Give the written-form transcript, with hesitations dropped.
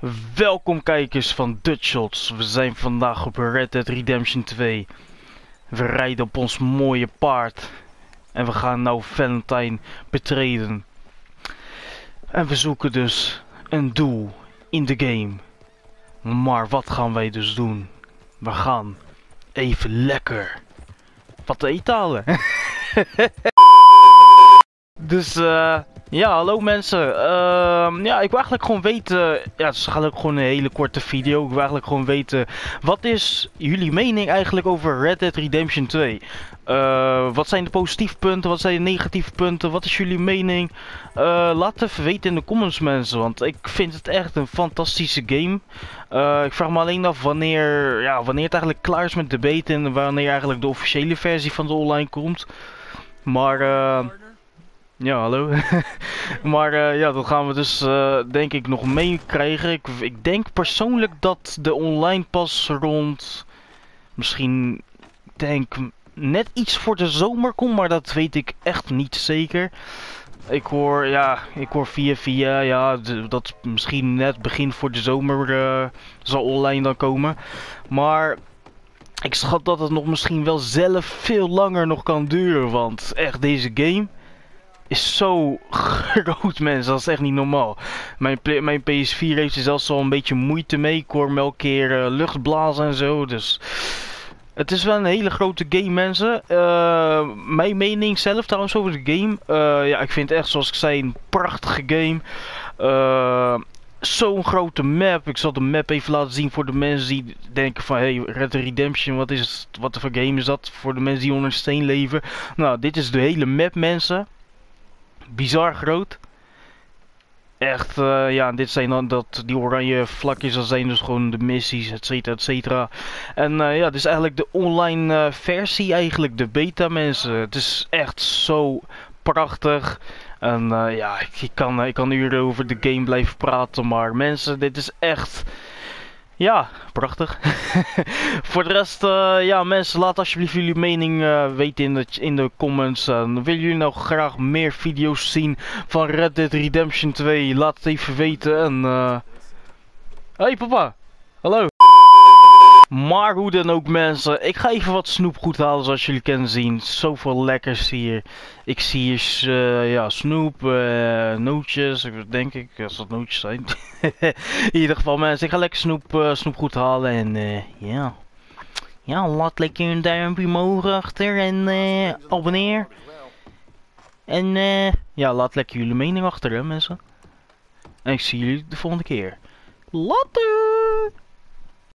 Welkom kijkers van Dutchshots. We zijn vandaag op Red Dead Redemption 2. We rijden op ons mooie paard. En we gaan nou Valentine betreden. En we zoeken dus een doel in de game. Maar wat gaan wij dus doen? We gaan even lekker wat te eten halen. Dus ja, hallo mensen. Ja, ik wil eigenlijk gewoon weten. Ja, het is eigenlijk gewoon een hele korte video. Ik wil eigenlijk gewoon weten. Wat is jullie mening eigenlijk over Red Dead Redemption 2? Wat zijn de positieve punten? Wat zijn de negatieve punten? Wat is jullie mening? Laat het even weten in de comments, mensen. Want ik vind het echt een fantastische game. Ik vraag me alleen af wanneer het eigenlijk klaar is met de beta. En wanneer eigenlijk de officiële versie van de online komt. Maar ja, hallo. Maar ja, dat gaan we dus denk ik nog meekrijgen. Ik denk persoonlijk dat de online pas rond misschien denk net iets voor de zomer komt, maar dat weet ik echt niet zeker. Ik hoor via dat misschien net begin voor de zomer zal online dan komen. Maar ik schat dat het nog misschien wel zelf veel langer nog kan duren, want echt deze game is zo groot, mensen. Dat is echt niet normaal. Mijn PS4 heeft er zelfs al een beetje moeite mee. Ik hoor me elke keer lucht blazen en zo. Dus het is wel een hele grote game, mensen. Mijn mening zelf trouwens over de game. Ja, ik vind het echt, zoals ik zei, een prachtige game. Zo'n grote map. Ik zal de map even laten zien voor de mensen die denken van... Hey, Red Dead Redemption, wat voor game is dat? Voor de mensen die onder een steen leven. Nou, dit is de hele map, mensen. Bizar groot. Echt, ja, dit zijn dan die oranje vlakjes, dat zijn dus gewoon de missies, etcetera, etcetera. En ja, dit is eigenlijk de online versie, eigenlijk de beta, mensen. Het is echt zo prachtig. En ja, ik kan uren over de game blijven praten, maar mensen, dit is echt... Ja, prachtig. Voor de rest, ja mensen, laat alsjeblieft jullie mening weten in de comments. Willen jullie nou graag meer video's zien van Red Dead Redemption 2? Laat het even weten en... Hey papa, hallo. Maar hoe dan ook mensen, ik ga even wat snoepgoed halen zoals jullie kunnen zien. Zoveel lekkers hier. Ik zie hier ja, snoep, nootjes, denk ik, als dat nootjes zijn. In ieder geval mensen, ik ga lekker snoepgoed halen en ja. Ja, laat lekker een duimpje omhoog achter en abonneer. En ja, laat lekker jullie mening achter hè mensen. En ik zie jullie de volgende keer. Later!